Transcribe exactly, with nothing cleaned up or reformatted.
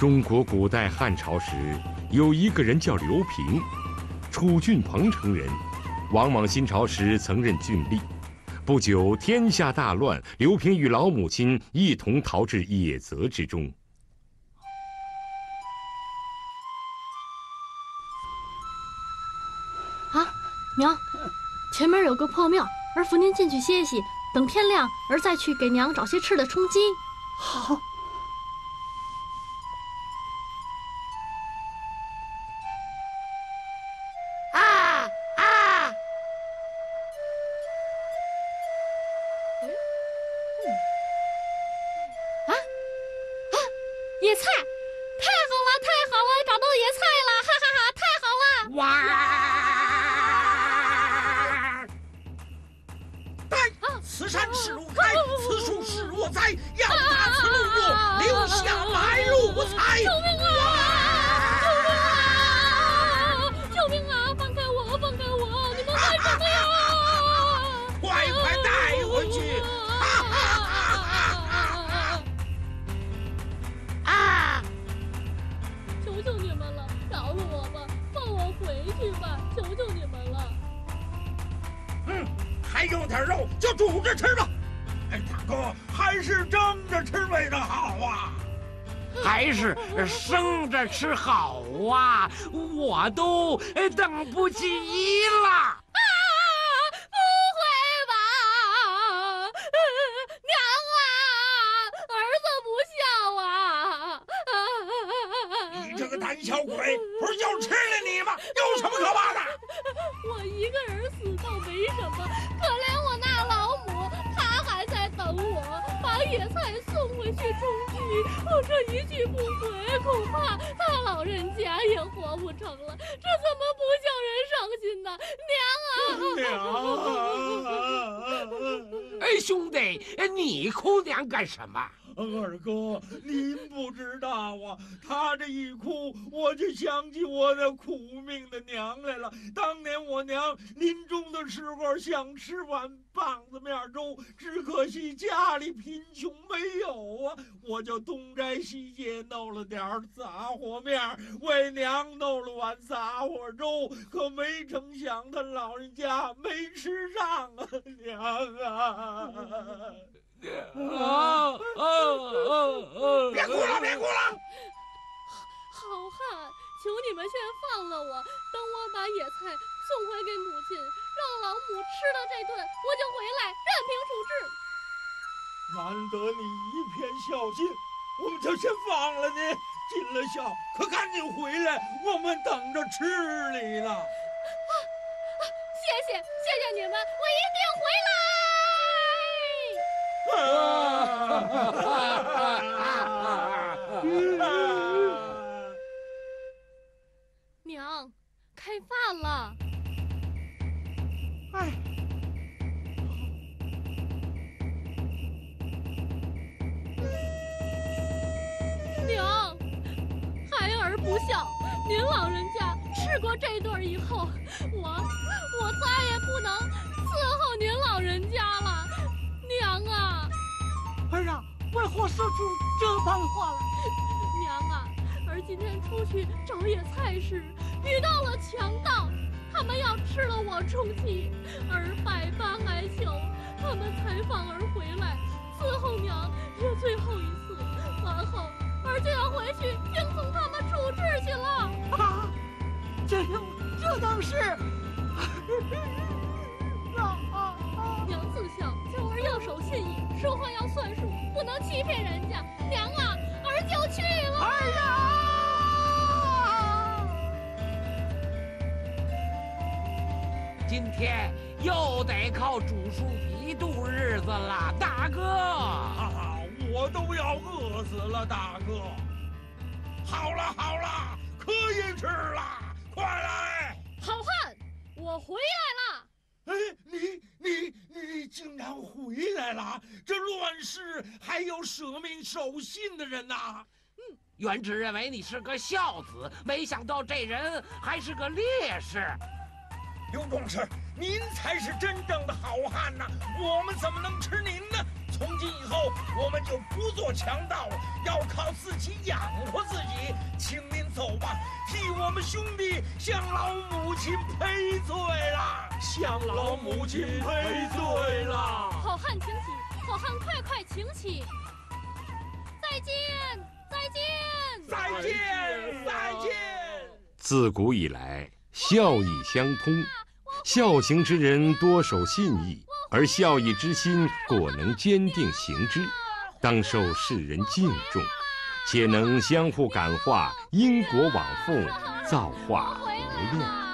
中国古代汉朝时，有一个人叫刘平，楚郡彭城人，王莽新朝时曾任郡吏。不久，天下大乱，刘平与老母亲一同逃至野泽之中。 啊，娘，前面有个破庙，儿扶您进去歇息，等天亮，儿再去给娘找些吃的充饥。 好。 野菜，太好了，太好了，找到野菜了，哈哈哈，太好了！ 哇！待此山是路开，此树是我栽，要打此路过，留下白路财。 救命啊！救命啊！救命啊！放开我，放开我！你们干什么呀？ 快快带回去！哈哈哈哈哈！ 求求你们了，饶了我吧，放我回去吧，求求你们了。 嗯，还有点肉就煮着吃吧。哎，大哥，还是蒸着吃味道好啊。 还是生着吃好啊，我都等不及了。 啊！不会吧，娘啊，儿子不孝啊！ 你这个胆小鬼，不是要吃了你吗？有什么可怕的？ 我一个人死倒没什么，可怜我那老母，她还在等我，把野菜送回去充饥。我这一去不回，恐怕她老人家也活不成了。这怎么不叫人伤心呢？娘啊！ 娘啊！ 哎，兄弟，你哭娘干什么？ 二哥，您不知道啊，他这一哭，我就想起我那苦命的娘来了。当年我娘临终的时候想吃碗棒子面粥，只可惜家里贫穷没有啊，我就东摘西借弄了点杂货面，为娘弄了碗杂货粥，可没成想他老人家没吃上啊，娘啊！ 哦哦哦哦！ 别哭了，别哭了！ 好汉，求你们先放了我，等我把野菜送回给母亲，让老母吃了这顿，我就回来任凭处置。 难得你一片孝心，我们就先放了你，尽了孝，可赶紧回来，我们等着吃你呢。啊啊！谢谢谢谢你们，我一定回来。 啊！ 娘，开饭了。 哎， 娘，孩儿不孝，您老人家吃过这顿以后，我我再也不能伺候您老人家了。娘啊！ 儿啊，为何说出这般话来？ 娘啊，儿今天出去找野菜时，遇到了强盗，他们要吃了我充饥，儿百般哀求，他们才放儿回来，伺候娘这最后一次，完后儿就要回去听从他们处置去了。 啊，这这当是。 娘自小教儿要守信义，说话要算数，不能欺骗人家。娘啊，儿就去了。 哎呀！ 今天又得靠煮树皮度日子了，大哥。 啊，我都要饿死了，大哥。好了好了，可以吃了，快来！ 好汉，我回来了。 哎，你你你竟然回来了！这乱世还有舍命守信的人呐、啊！ 嗯，原只认为你是个孝子，没想到这人还是个烈士。 刘壮士，您才是真正的好汉呐！我们怎么能吃您呢？从今以后， 我们就不做强盗了，要靠自己养活自己。请您走吧，替我们兄弟向老母亲赔罪了，向老母亲赔罪了。 好汉请起，好汉快快请起！再见，再见， 再见，再见。 自古以来，孝义相通，孝行之人多守信义，而孝义之心果能坚定行之，当受世人敬重，且能相互感化，因果往复，造化无量。